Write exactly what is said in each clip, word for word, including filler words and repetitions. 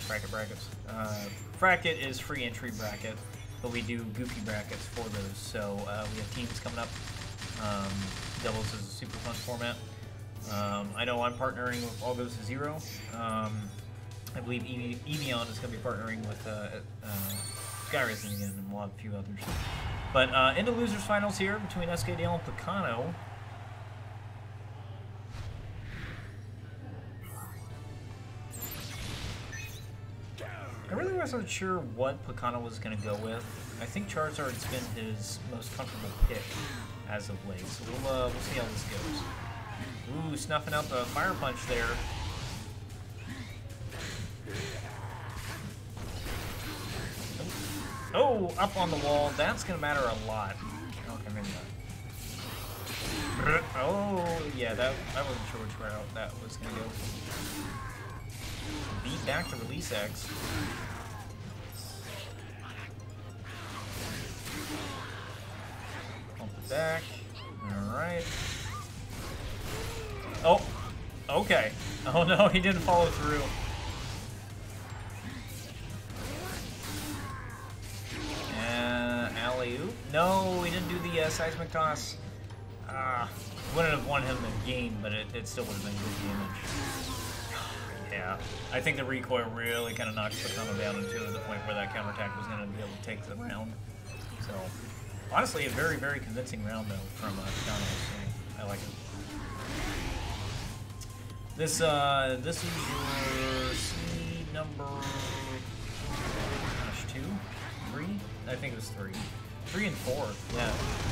bracket brackets. Uh, bracket is free entry bracket, but we do goofy brackets for those. So uh, we have teams coming up. Um, doubles is a super fun format. Um, I know I'm partnering with All Goes to Zero. Um, I believe Ev Evian is going to be partnering with uh, uh, Skyrisen again, and we'll have a few others. But uh, in the losers finals here between S K D L and Picano. I really wasn't sure what Picano was going to go with. I think Charizard's been his most comfortable pick as of late, so we'll, uh, we'll see how this goes. Ooh, snuffing out the Fire Punch there. Oh, up on the wall. That's going to matter a lot. Okay, maybe not. Oh, yeah, that, I wasn't sure which route that was going to go. Beat back to release X. Pump it back. Alright. Oh, okay. Oh no, he didn't follow through. Uh, alley-oop. No, he didn't do the uh, seismic toss. Ah, wouldn't have won him the game, but it, it still would have been good damage. Yeah, I think the recoil really kind of knocked Picano down into the point where that counterattack was going to be able to take the round. So, honestly, a very, very convincing round, though, from uh, Picano, so I like it. This, uh, this is your seed number, gosh, two? Three? I think it was three. Three and four, yeah.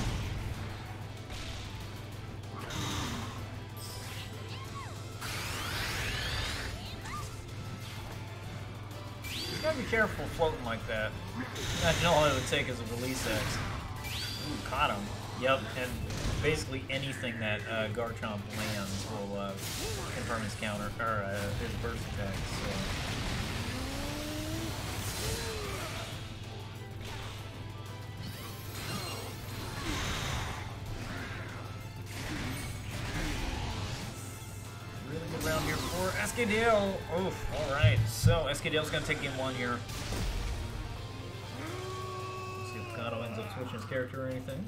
Gotta be careful floating like that. Imagine all it would take is a release X. Ooh, caught him. Yep, and basically anything that uh, Garchomp lands will uh, confirm his counter, or uh, his burst attack. So. Really good round here for S K D L. Oof, alright. So, S K D L's gonna take game one here. Let's see if Picano ends up switching his character or anything.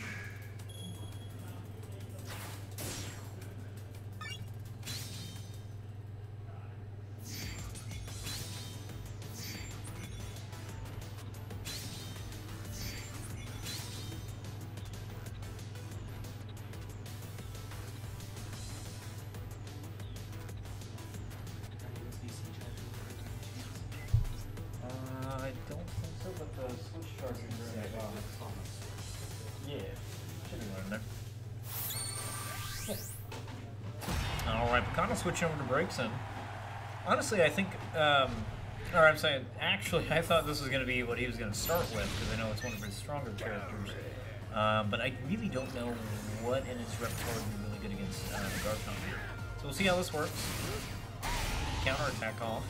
Switching over to Braixen. Honestly, I think, um, or I'm saying, actually, I thought this was going to be what he was going to start with, because I know it's one of his stronger characters. Um, but I really don't know what in his repertoire would be really good against uh, Garchomp. So we'll see how this works. Counter attack off.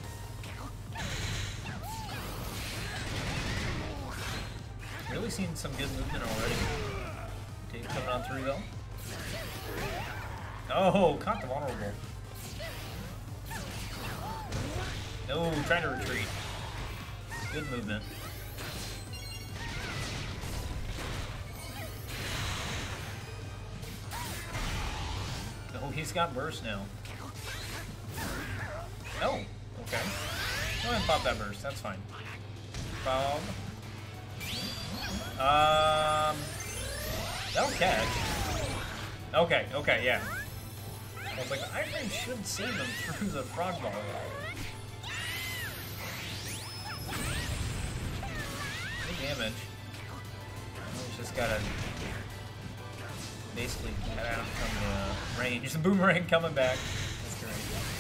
Really seen some good movement already. Take coming on through though. Oh, caught the vulnerable. No, trying to retreat. Good movement. Oh, he's got burst now. Oh, okay. Go ahead and pop that burst, that's fine. Bob. Um, that'll catch. Okay, okay, yeah. I was like, the iframe should save him through the frog ball. Good damage. He's just gotta basically get out from the range. The boomerang coming back. That's great.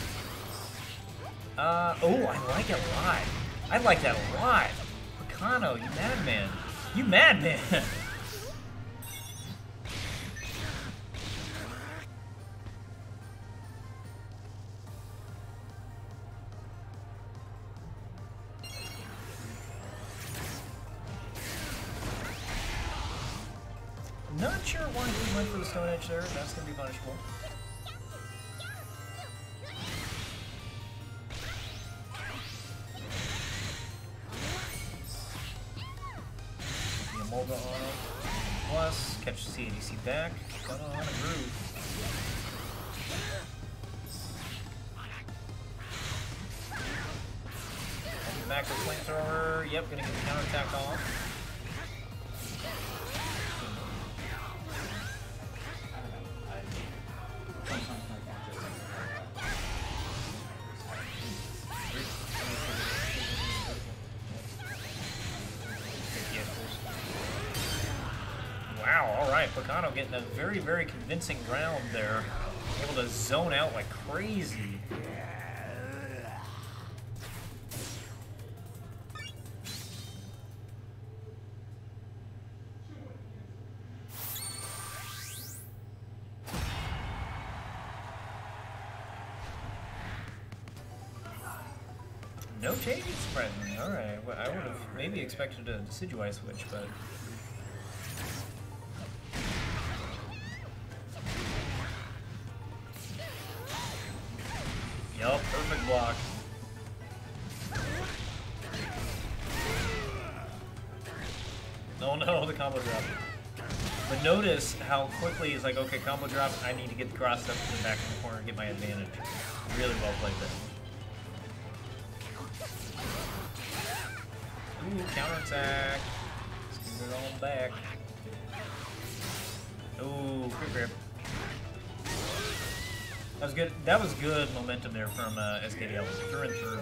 Uh, oh, I like it a lot. I like that a lot. Picano, you madman. You madman. Not sure why he went for the Stone Edge there. That's going to be punishable. Zelda on him. Plus, catch C A D C back. Got on a groove. Macro flamethrower. Yep, gonna get the counterattack off. Wow, alright, Picano getting a very, very convincing round there. Able to zone out like crazy. No changes, surprisingly. Alright, well, I would have maybe expected a Decidueye switch, but... Yup, perfect block. Oh no, the combo drop. But notice how quickly he's like, okay, combo drop, I need to get the cross up to the back of the corner and get my advantage. Really well played there. Ooh, counterattack. Let's get it all back. Ooh, quick grip. That was good. That was good momentum there from uh, S K D L through and through.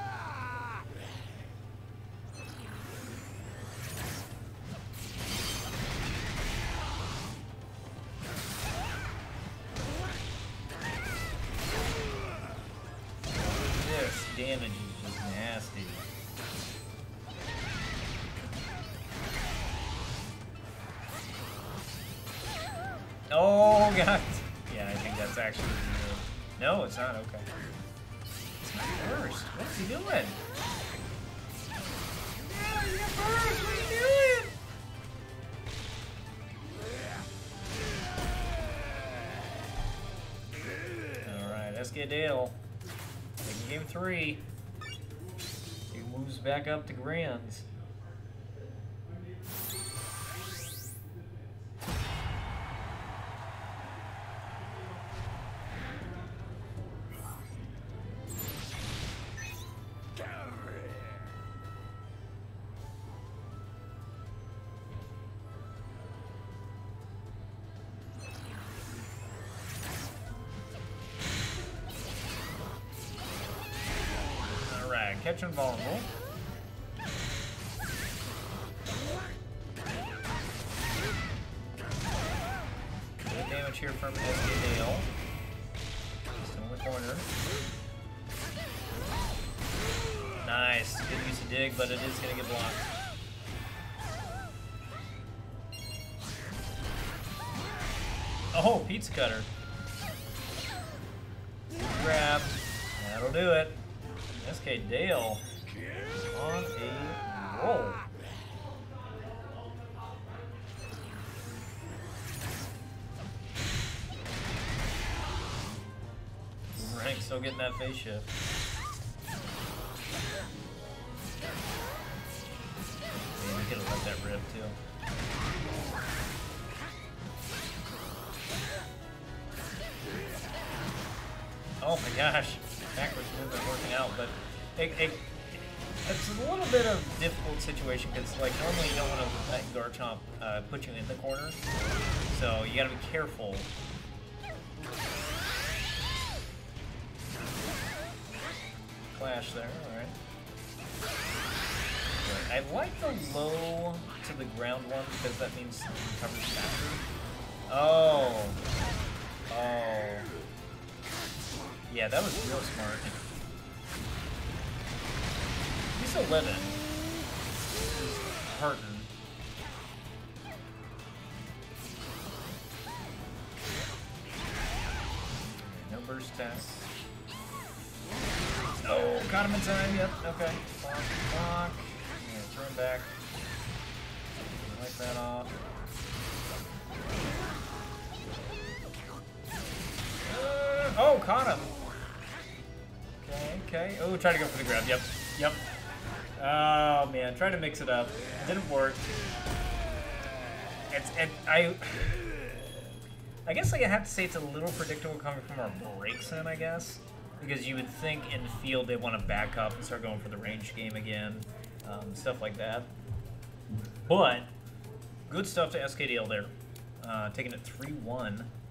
This damage is just nasty. Oh god. Yeah, I think that's actually good. No, it's not. Okay. It's not burst. What is he doing? Yeah, you got burst. What are you doing? Alright, Escadale. Taking game three. He moves back up to Grands. Catch him vulnerable. Good damage here from Escadale. Still in the corner. Nice. Good use of dig, but it is going to get blocked. Oh, pizza cutter. Grab. That'll do it. Escadale on a roll. Boomerang still getting that face shift. Yeah, we could have let that rip too. Oh my gosh. Backwards movement working out, but it, it, it's a little bit of a difficult situation because, like, normally you don't want to let Garchomp uh, put you in the corner, so you gotta be careful. Clash there, alright. I like the low to the ground one because that means it recovers faster. Oh. Oh. Yeah, that was real smart. He's eleven. Hurting. No burst test. Oh, got him in time. Yep. Okay. Block. Block. Yeah, throw him back. Wipe that off. Uh, oh, caught him. Okay, okay. Oh, try to go for the grab. Yep, yep. Oh, man. Try to mix it up. Didn't work. it's it, I. I guess like, I have to say it's a little predictable coming from our breaks in, I guess, because you would think in the field they want to back up and start going for the range game again, um, stuff like that. But good stuff to S K D L there, uh, taking it three one.